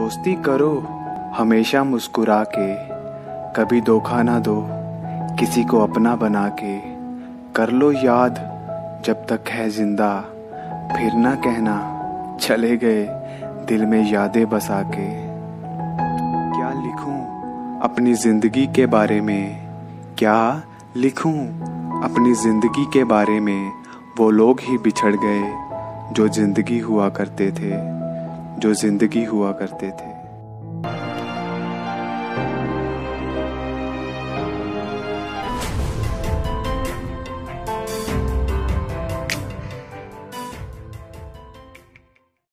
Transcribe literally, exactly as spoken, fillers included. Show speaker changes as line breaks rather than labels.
दोस्ती करो हमेशा मुस्कुरा के, कभी धोखा ना दो किसी को अपना बना के। कर लो याद जब तक है जिंदा, फिर ना कहना चले गए दिल में यादें बसा के। क्या लिखूं अपनी जिंदगी के बारे में, क्या लिखूं अपनी जिंदगी के बारे में। वो लोग ही बिछड़ गए जो जिंदगी हुआ करते थे, जो जिंदगी हुआ करते थे।